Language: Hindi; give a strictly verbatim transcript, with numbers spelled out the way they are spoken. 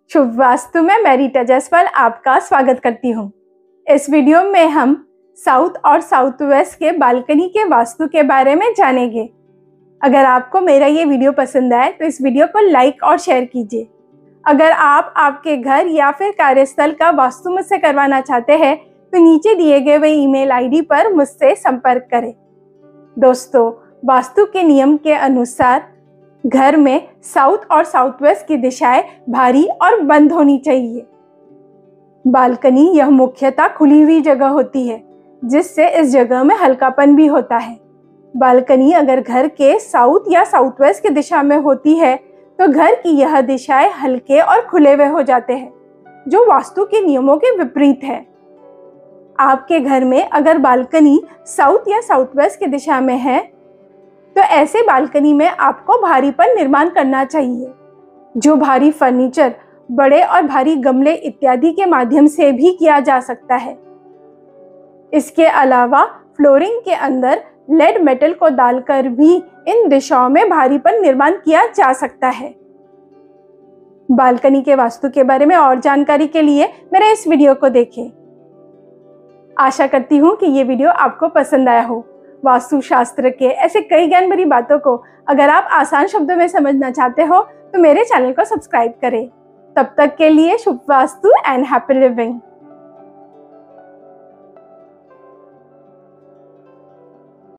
शुभ वास्तु में मैं रीटा जायसवाल आपका स्वागत करती हूँ। इस वीडियो में हम साउथ और साउथ वेस्ट के बालकनी के वास्तु के बारे में जानेंगे। अगर आपको मेरा ये वीडियो पसंद आए तो इस वीडियो को लाइक और शेयर कीजिए। अगर आप आपके घर या फिर कार्यस्थल का वास्तु मुझसे करवाना चाहते हैं तो नीचे दिए गए हुए ईमेल आईडी पर मुझसे संपर्क करें। दोस्तों, वास्तु के नियम के अनुसार घर में साउथ और साउथ वेस्ट की दिशाएं भारी और बंद होनी चाहिए। बालकनी यह मुख्यतः खुली हुई जगह होती है, जिससे इस जगह में हल्कापन भी होता है। बालकनी अगर घर के साउथ या साउथ वेस्ट की दिशा में होती है तो घर की यह दिशाएं हल्के और खुले हुए हो जाते हैं, जो वास्तु के नियमों के विपरीत है। आपके घर में अगर बालकनी साउथ या साउथ वेस्ट की दिशा में है तो ऐसे बालकनी में आपको भारीपन निर्माण करना चाहिए, जो भारी फर्नीचर, बड़े और भारी गमले इत्यादि के माध्यम से भी किया जा सकता है। इसके अलावा फ्लोरिंग के अंदर लेड मेटल को डालकर भी इन दिशाओं में भारीपन निर्माण किया जा सकता है। बालकनी के वास्तु के बारे में और जानकारी के लिए मेरे इस वीडियो को देखें। आशा करती हूँ कि ये वीडियो आपको पसंद आया हो। वास्तु शास्त्र के ऐसे कई ज्ञान भरी बातों को अगर आप आसान शब्दों में समझना चाहते हो तो मेरे चैनल को सब्सक्राइब करें। तब तक के लिए शुभ वास्तु एंड हैप्पी लिविंग।